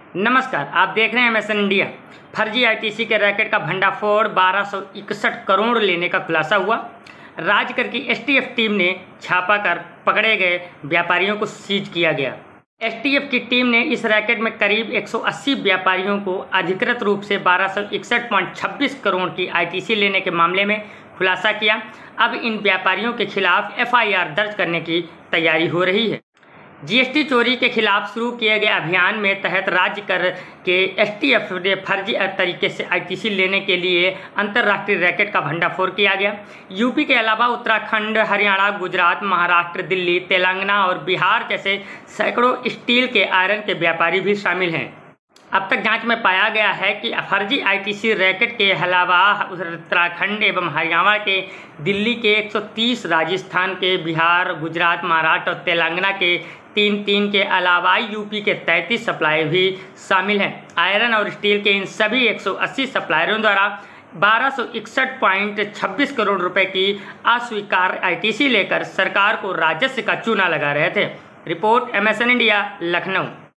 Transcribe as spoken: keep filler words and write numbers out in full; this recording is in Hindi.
नमस्कार, आप देख रहे हैं एमएसएन इंडिया। फर्जी आईटीसी के रैकेट का भंडाफोड़ बारह सौ इकसठ करोड़ लेने का खुलासा हुआ। राजकर की एसटीएफ टीम ने छापा कर पकड़े गए व्यापारियों को सीज किया गया। एसटीएफ की टीम ने इस रैकेट में करीब एक सौ अस्सी व्यापारियों को अधिकृत रूप से बारह सौ इकसठ पॉइंट छब्बीस करोड़ की आईटीसी लेने के मामले में खुलासा किया। अब इन व्यापारियों के खिलाफ एफआईआर दर्ज करने की तैयारी हो रही है। जीएसटी चोरी के खिलाफ शुरू किए गए अभियान में तहत राज्य कर के एसटीएफ ने फर्जी तरीके से आईटीसी लेने के लिए अंतर्राष्ट्रीय रैकेट का भंडाफोड़ किया गया। यूपी के अलावा उत्तराखंड, हरियाणा, गुजरात, महाराष्ट्र, दिल्ली, तेलंगाना और बिहार जैसे सैकड़ों स्टील के आयरन के व्यापारी भी शामिल हैं। अब तक जांच में पाया गया है कि फर्जी आईटीसी रैकेट के अलावा उत्तराखंड एवं हरियाणा के, दिल्ली के एक सौ तीस, राजस्थान के, बिहार, गुजरात, महाराष्ट्र और तेलंगाना के तीन तीन के अलावा यूपी के तैंतीस सप्लायर भी शामिल हैं। आयरन और स्टील के इन सभी एक सौ अस्सी सप्लायरों द्वारा बारह सौ इकसठ पॉइंट छब्बीस करोड़ रुपए की अस्वीकार आईटीसी लेकर सरकार को राजस्व का चूना लगा रहे थे। Report MSN India, Lucknow.